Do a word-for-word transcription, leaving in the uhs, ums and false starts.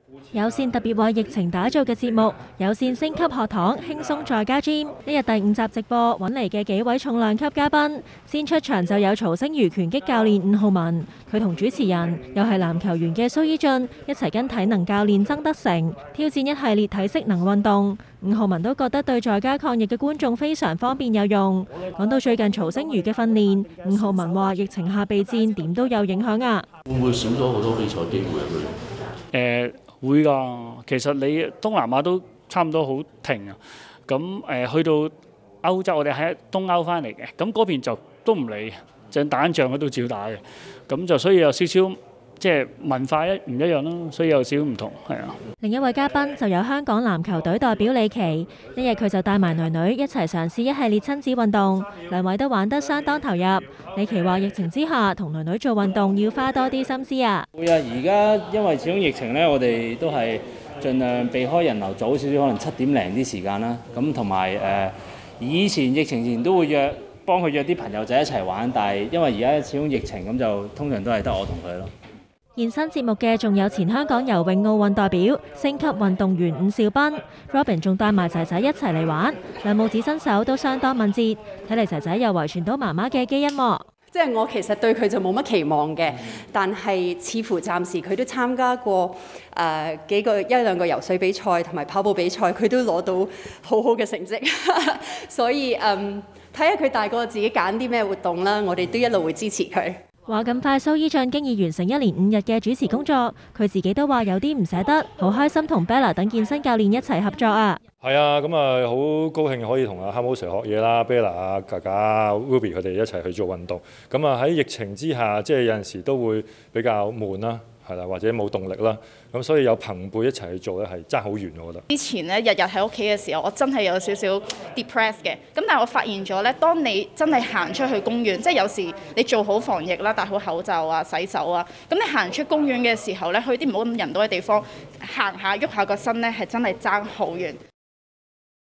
有線特別為疫情打造嘅節目，有線升級學堂輕鬆在家 Gym， 呢日第五集直播揾嚟嘅幾位重量級嘉賓，先出場就有曹星如拳擊教練伍浩文，佢同主持人又係籃球員嘅蘇伊俊一齊跟體能教練曾德成挑戰一系列體適能運動。伍浩文都覺得對在家抗疫嘅觀眾非常方便有用。講到最近曹星如嘅訓練，伍浩文話疫情下備戰點都有影響啊。 會唔會少咗好多比賽機會啊？佢誒會㗎，其實你東南亞都差唔多好停啊。咁誒、呃、去到歐洲，我哋喺東歐翻嚟嘅，咁嗰邊就都唔理，就打緊仗都照打嘅。咁就所以有少少即係文化一唔一樣咯，所以有少少唔同係啊。 另一位嘉賓就有香港籃球隊代表李琦，一日佢就帶埋女女一齊嘗試一系列親子運動，兩位都玩得相當投入。李琦話：疫情之下同女女做運動要花多啲心思啊。 會啊，而家因為始終疫情咧，我哋都係盡量避開人流，早少少，可能七點零啲時間啦。咁同埋誒，以前疫情前都會約幫佢約啲朋友仔一齊玩，但係因為而家始終疫情，咁就通常都係得我同佢咯。 現身節目嘅仲有前香港游泳奧運代表、星級運動員伍兆斌 ，Robin 仲帶埋仔仔一齊嚟玩，兩母子身手都相當敏捷，睇嚟仔仔又遺傳到媽媽嘅基因喎。 即係我其實對佢就冇乜期望嘅，但係似乎暫時佢都參加過誒、呃、幾個一兩個游水比賽同埋跑步比賽，佢都攞到好好嘅成績，所以嗯睇下佢大個自己揀啲咩活動啦，我哋都一路會支持佢。 話咁快，蘇伊俊經已完成一連五日嘅主持工作，佢自己都話有啲唔捨得，好開心同 Bella 等健身教練一齊合作啊！ 係啊，咁啊好高興可以同阿 Harmo Sir 學嘢啦 ，Bella 啊、格格啊、Ruby 佢哋一齊去做運動。咁啊喺疫情之下，即係有陣時都會比較悶啦。係啦，或者冇動力啦，咁所以有朋輩一齊去做咧，係爭好遠我覺得。 之前咧，日日喺屋企嘅時候，我真係有少少 depressed 嘅。咁但係我發現咗咧，當你真係行出去公園，即係有時你做好防疫啦，戴好口罩啊、洗手啊，咁你行出公園嘅時候咧，去啲唔好咁人多嘅地方，行下喐下個身咧，係真係爭好遠。